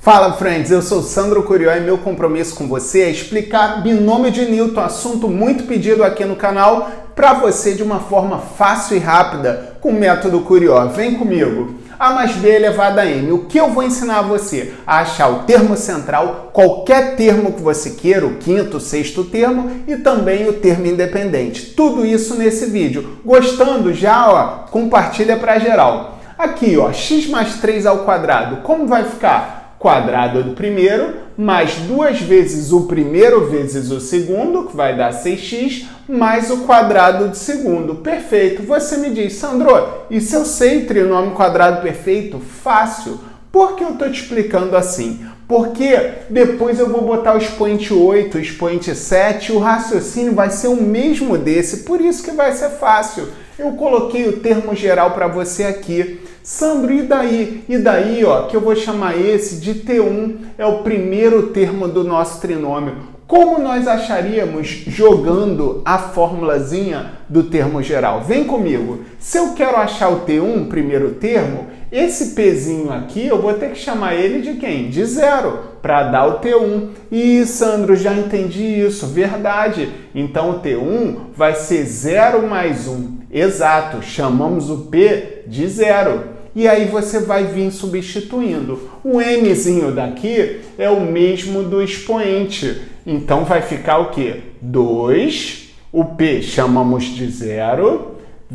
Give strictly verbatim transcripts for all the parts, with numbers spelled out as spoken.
Fala, friends! Eu sou Sandro Curió e meu compromisso com você é explicar binômio de Newton, assunto muito pedido aqui no canal, para você de uma forma fácil e rápida, com o método Curió. Vem comigo! A mais B elevado a M. O que eu vou ensinar a você? A achar o termo central, qualquer termo que você queira, o quinto, sexto termo, e também o termo independente. Tudo isso nesse vídeo. Gostando já, ó, compartilha para geral. Aqui, ó, x mais três ao quadrado, como vai ficar? Quadrado do primeiro, mais duas vezes o primeiro vezes o segundo, que vai dar seis x, mais o quadrado do segundo. Perfeito. Você me diz, Sandro, e se eu sei trinômio quadrado perfeito? Fácil. Por que eu estou te explicando assim? Porque depois eu vou botar o expoente oito, o expoente sete, o raciocínio vai ser o mesmo desse, por isso que vai ser fácil. Eu coloquei o termo geral para você aqui. Sandro, e daí? E daí, ó, que eu vou chamar esse de T um, é o primeiro termo do nosso trinômio. Como nós acharíamos jogando a formulazinha do termo geral? Vem comigo. Se eu quero achar o T um, primeiro termo, esse Pzinho aqui, eu vou ter que chamar ele de quem? De zero, para dar o T um. Ih, Sandro, já entendi isso, verdade. Então, o T um vai ser zero mais um. Exato, chamamos o P de zero. E aí você vai vir substituindo. O Mzinho daqui é o mesmo do expoente. Então vai ficar o quê? dois, o P chamamos de zero,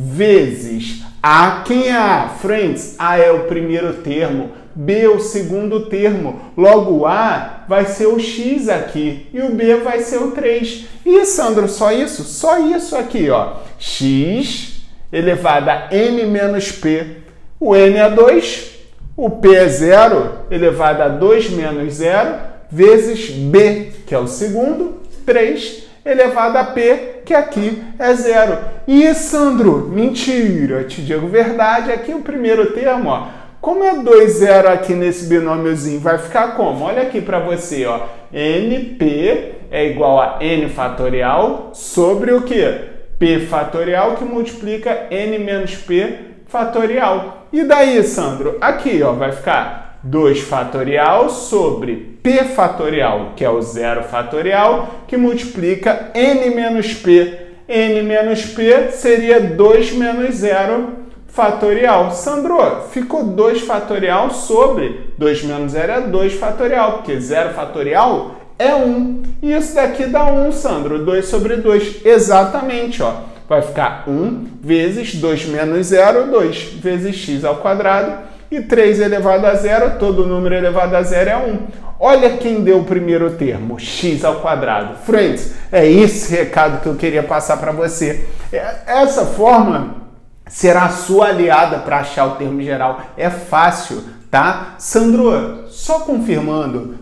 vezes A. Quem é A? Friends, A é o primeiro termo, B é o segundo termo. Logo, A vai ser o X aqui e o B vai ser o três. E, Sandro, só isso? Só isso aqui, ó. X elevado a N menos P. O N é dois, o P é zero, elevado a dois menos zero, vezes B, que é o segundo, três, elevado a P, que aqui é zero. E, Sandro, mentira, te digo verdade, aqui o primeiro termo, ó, como é dois, zero aqui nesse binômiozinho, vai ficar como? Olha aqui para você, ó, N P é igual a N fatorial sobre o quê? P fatorial, que multiplica N menos P fatorial. E daí, Sandro? Aqui, ó, vai ficar dois fatorial sobre P fatorial, que é o zero fatorial, que multiplica N menos P. N menos P seria dois menos zero fatorial. Sandro, ficou dois fatorial sobre dois menos zero é dois fatorial, porque zero fatorial é um. E isso daqui dá um, Sandro, dois sobre dois. Exatamente, ó. Vai ficar um vezes dois menos zero, dois vezes x ao quadrado, e três elevado a zero, todo número elevado a zero é um. Olha quem deu o primeiro termo, x ao quadrado. Friends, é esse recado que eu queria passar para você. Essa fórmula será a sua aliada para achar o termo geral. É fácil, tá? Sandro, só confirmando,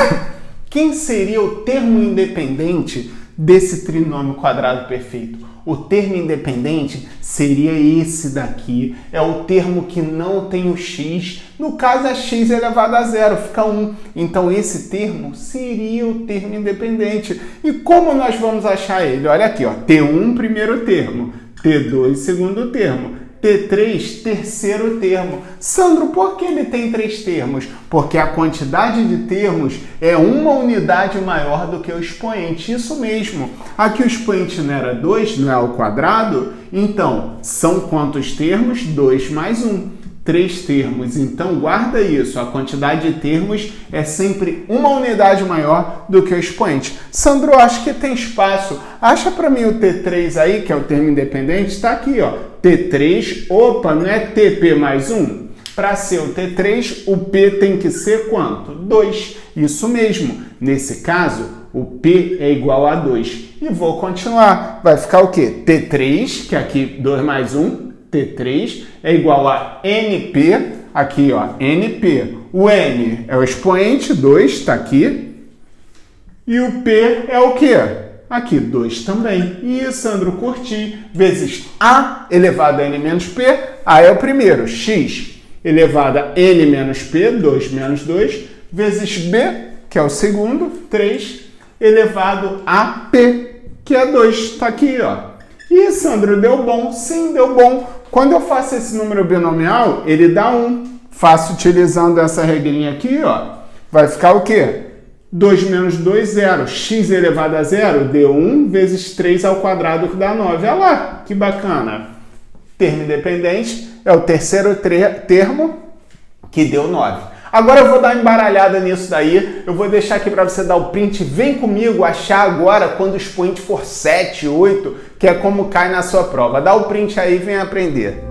quem seria o termo independente desse trinômio quadrado perfeito? O termo independente seria esse daqui, é o termo que não tem o x, no caso é x elevado a zero, fica um. Então esse termo seria o termo independente. E como nós vamos achar ele? Olha aqui, ó, T um primeiro termo, T dois segundo termo, T três, terceiro termo. Sandro, por que ele tem três termos? Porque a quantidade de termos é uma unidade maior do que o expoente. Isso mesmo. Aqui o expoente não era dois, não é ao quadrado? Então, são quantos termos? dois mais um. três termos. Então, guarda isso. A quantidade de termos é sempre uma unidade maior do que o expoente. Sandro, acho que tem espaço. Acha para mim o T três aí, que é o termo independente. Está aqui, ó. T três, opa, não é T P mais um? Para ser o T três, o P tem que ser quanto? dois. Isso mesmo. Nesse caso, o P é igual a dois. E vou continuar. Vai ficar o quê? T três, que aqui dois mais um, T três é igual a N P, aqui ó, N P. O N é o expoente, dois, está aqui. E o P é o quê? Aqui, dois também. E, Sandro, curti. Vezes A elevado a N menos P, A é o primeiro, x elevado a N menos P, dois menos dois, vezes B, que é o segundo, três elevado a P, que é dois. Está aqui, ó. E, Sandro, deu bom? Sim, deu bom. Quando eu faço esse número binomial, ele dá um. Faço utilizando essa regrinha aqui, ó. vai ficar o quê? dois menos dois, zero. X elevado a zero deu um vezes três ao quadrado, que dá nove. Olha lá, que bacana. Termo independente é o terceiro termo que deu nove. Agora eu vou dar uma embaralhada nisso daí. Eu vou deixar aqui para você dar o print. Vem comigo achar agora quando o expoente for sete, oito, que é como cai na sua prova. Dá o print aí e vem aprender.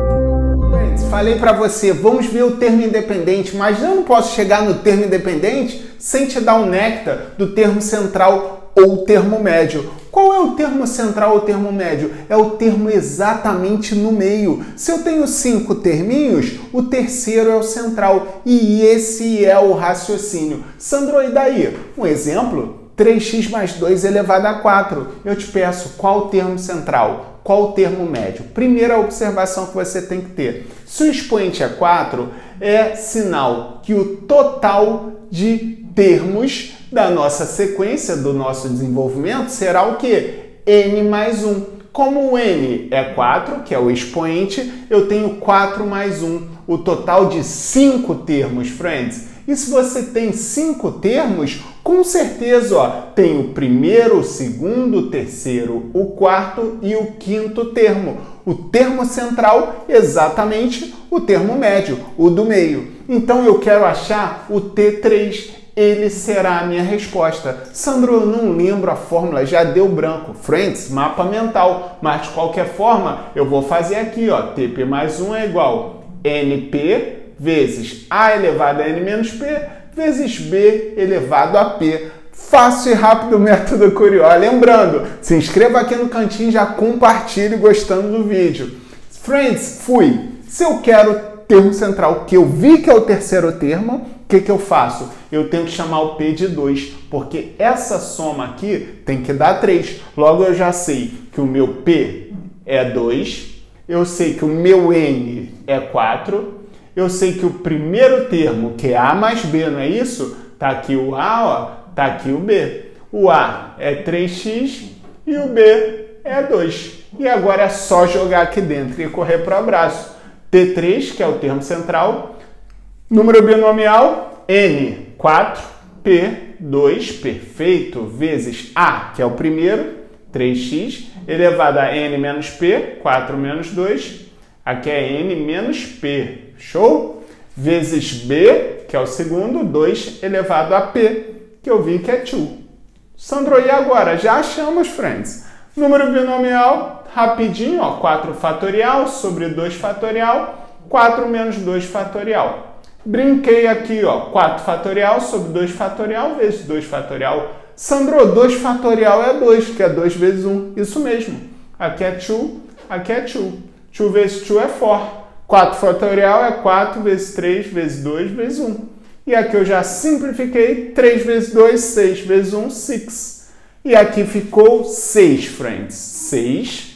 Falei para você, vamos ver o termo independente, mas eu não posso chegar no termo independente sem te dar um néctar do termo central ou termo médio. Qual é o termo central ou termo médio? É o termo exatamente no meio. Se eu tenho cinco terminhos, o terceiro é o central. E esse é o raciocínio. Sandro, e daí? Um exemplo? três x mais dois elevado a quatro. Eu te peço, qual o termo central? Qual o termo médio? Primeira observação que você tem que ter. Se o expoente é quatro, é sinal que o total de termos da nossa sequência, do nosso desenvolvimento, será o quê? N mais um. Como o N é quatro, que é o expoente, eu tenho quatro mais um. O total de cinco termos, friends. E se você tem cinco termos, com certeza, ó, tem o primeiro, o segundo, o terceiro, o quarto e o quinto termo. O termo central, exatamente o termo médio, o do meio. Então eu quero achar o T três. Ele será a minha resposta. Sandro, eu não lembro a fórmula, já deu branco. Friends, mapa mental. Mas de qualquer forma, eu vou fazer aqui, ó. T P mais um é igual a N P vezes A elevado a N menos P vezes B elevado a P. Fácil e rápido o método Curió. Lembrando, se inscreva aqui no cantinho e já compartilhe gostando do vídeo. Friends, fui. Se eu quero termo central, que eu vi que é o terceiro termo, o que, que eu faço? Eu tenho que chamar o P de dois, porque essa soma aqui tem que dar três. Logo eu já sei que o meu P é dois, eu sei que o meu N é quatro, eu sei que o primeiro termo, que é A mais B, não é isso? Tá aqui o A, ó, tá aqui o B. O A é três x e o B é dois. E agora é só jogar aqui dentro e correr para o abraço. T três, que é o termo central, número binomial, N, quatro, P, dois, perfeito, vezes A, que é o primeiro, três x, elevado a N menos P, quatro menos dois, aqui é N menos P, show? Vezes B, que é o segundo, dois elevado a P, que eu vi que é dois. Sandro, e agora? Já achamos, friends. Número binomial, rapidinho, ó, quatro fatorial sobre dois fatorial, quatro menos dois fatorial. Brinquei aqui, ó, quatro fatorial sobre dois fatorial vezes dois fatorial. Sandro, dois fatorial é dois, que é dois vezes um. Isso mesmo. Aqui é dois, aqui é dois. dois vezes dois é quatro. quatro fatorial é quatro vezes três vezes dois vezes um. E aqui eu já simplifiquei. três vezes dois, seis vezes um, seis. E aqui ficou seis, friends. seis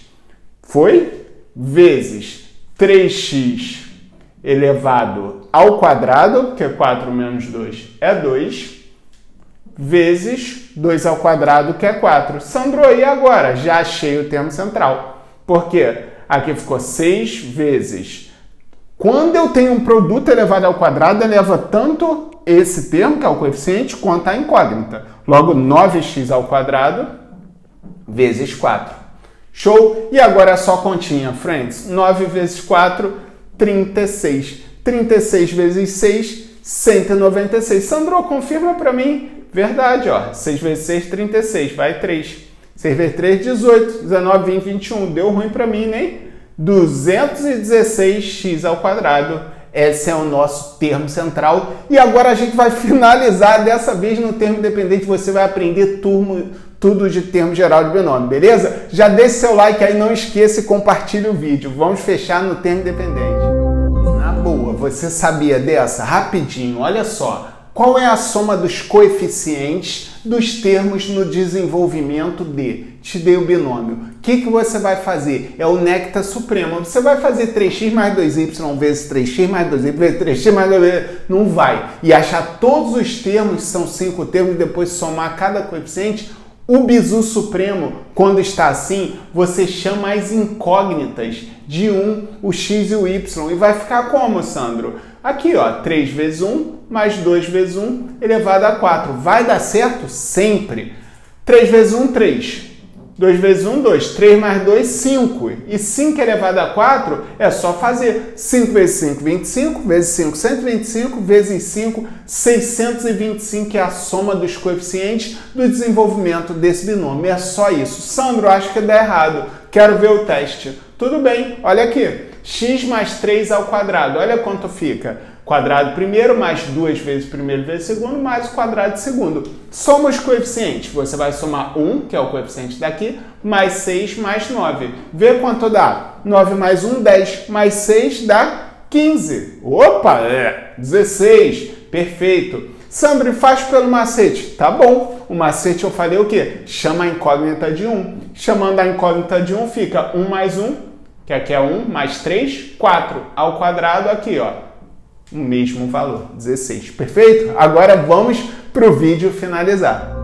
foi vezes três x elevado ao quadrado, que é quatro menos dois é dois, vezes dois ao quadrado, que é quatro. Sandro, e agora? Já achei o termo central. Por quê? Aqui ficou seis vezes. Quando eu tenho um produto elevado ao quadrado, eleva tanto esse termo, que é o coeficiente, quanto a incógnita. Logo, nove x ao quadrado vezes quatro. Show? E agora é só continha, friends. nove vezes quatro, trinta e seis. trinta e seis vezes seis, cento e noventa e seis. Sandro, confirma para mim. Verdade, ó. seis vezes seis, trinta e seis. Vai três. seis vezes três, dezoito. dezenove, vinte, vinte e um. Deu ruim para mim, né? duzentos e dezesseis x ao quadrado. Esse é o nosso termo central. E agora a gente vai finalizar. Dessa vez no termo independente você vai aprender turmo, tudo de termo geral de binômio, beleza? Já deixe seu like aí, não esqueça e compartilhe o vídeo. Vamos fechar no termo independente. Na boa, você sabia dessa? Rapidinho, olha só. Qual é a soma dos coeficientes dos termos no desenvolvimento de? Te dei o binômio. O que, que você vai fazer? É o néctar supremo. Você vai fazer três x mais dois y vezes três x mais dois y vezes três x mais dois y. Não vai. E achar todos os termos, são cinco termos, e depois somar cada coeficiente. O bizu supremo, quando está assim, você chama as incógnitas de um, o x e o y. E vai ficar como, Sandro? Aqui, ó, três vezes um mais dois vezes um elevado a quatro. Vai dar certo? Sempre. três vezes um, três. dois vezes um, dois. três mais dois, cinco. E cinco elevado a quatro é só fazer. cinco vezes cinco, vinte e cinco. Vezes cinco, cento e vinte e cinco. Vezes cinco, seiscentos e vinte e cinco, que é a soma dos coeficientes do desenvolvimento desse binômio. É só isso. Sandro, acho que dá errado. Quero ver o teste. Tudo bem, olha aqui. X mais três ao quadrado. Olha quanto fica. Quadrado primeiro, mais duas vezes primeiro vezes segundo, mais o quadrado de segundo. Soma os coeficientes. Você vai somar um, que é o coeficiente daqui, mais seis, mais nove. Vê quanto dá. nove mais um, dez. Mais seis dá quinze. Opa, é dezesseis. Perfeito. Sandro, faz pelo macete. Tá bom. O macete eu falei o quê? Chama a incógnita de um. Chamando a incógnita de um, fica um mais um, que aqui é um, mais três, quatro. Ao quadrado aqui, ó. O mesmo valor, dezesseis. Perfeito? Agora vamos para o vídeo finalizar.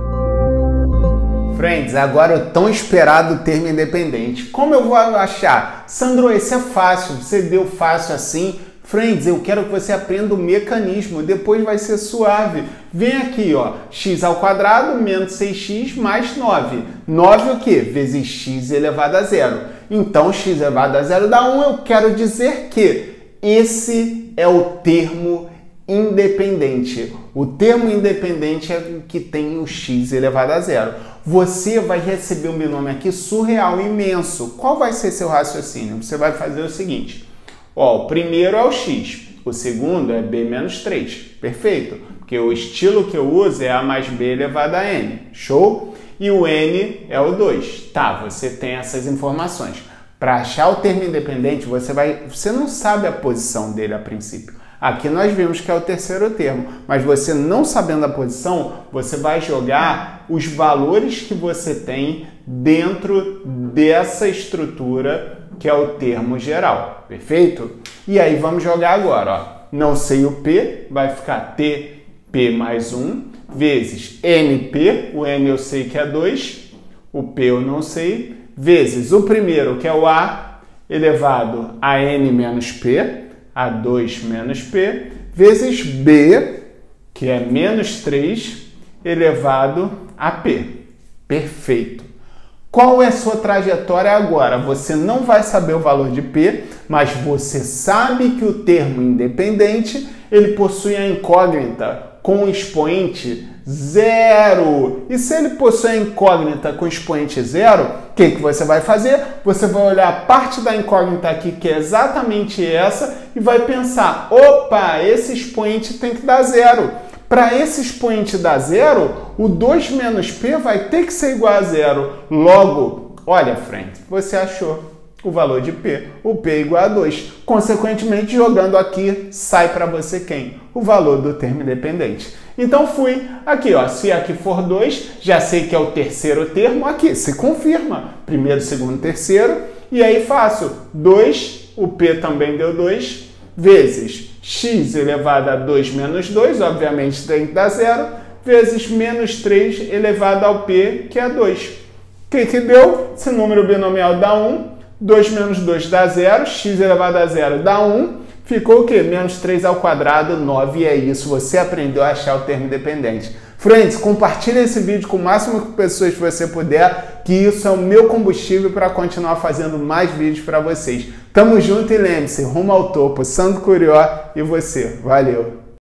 Friends, agora o tão esperado termo independente. Como eu vou achar? Sandro, esse é fácil. Você deu fácil assim. Friends, eu quero que você aprenda o mecanismo. Depois vai ser suave. Vem aqui, ó. X ao quadrado menos seis x mais nove. nove o quê? Vezes x elevado a zero. Então, x elevado a zero dá um. Eu quero dizer que esse é o termo independente. O termo independente é o que tem o x elevado a zero. Você vai receber um binômio aqui surreal, imenso. Qual vai ser seu raciocínio? Você vai fazer o seguinte. Ó, o primeiro é o x, o segundo é b menos três. Perfeito? Porque o estilo que eu uso é a mais b elevado a n. Show? E o n é o dois. Tá, você tem essas informações. Para achar o termo independente, você, vai, você não sabe a posição dele a princípio. Aqui nós vimos que é o terceiro termo, mas você não sabendo a posição, você vai jogar os valores que você tem dentro dessa estrutura que é o termo geral, perfeito? E aí vamos jogar agora, ó. Não sei o P, vai ficar T P mais um, vezes N P, o N eu sei que é dois, o P eu não sei, vezes o primeiro, que é o A, elevado a N menos P, a dois menos P, vezes B, que é menos três, elevado a P. Perfeito. Qual é a sua trajetória agora? Você não vai saber o valor de P, mas você sabe que o termo independente ele possui a incógnita com expoente zero. E se ele possui a incógnita com expoente zero, o que, que você vai fazer? Você vai olhar a parte da incógnita aqui, que é exatamente essa, e vai pensar, opa, esse expoente tem que dar zero. Para esse expoente dar zero, o dois menos P vai ter que ser igual a zero. Logo, olha, friend, você achou o valor de P. O P é igual a dois. Consequentemente, jogando aqui, sai para você quem? O valor do termo independente. Então, fui aqui, ó. Se aqui for dois, já sei que é o terceiro termo. Aqui, se confirma. Primeiro, segundo, terceiro. E aí, faço dois, o P também deu dois, vezes x elevado a dois menos dois, obviamente tem que dar zero, vezes menos três elevado ao P, que é dois. O que que deu? Esse número binomial dá um, dois menos dois dá zero, x elevado a zero dá um, ficou o quê? Menos três ao quadrado, nove, e é isso. Você aprendeu a achar o termo independente. Friends, compartilhe esse vídeo com o máximo de pessoas que você puder, que isso é o meu combustível para continuar fazendo mais vídeos para vocês. Tamo junto e lembre-se, rumo ao topo, Sandro Curió e você. Valeu!